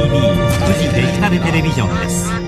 富士デジタルテレビジョンです。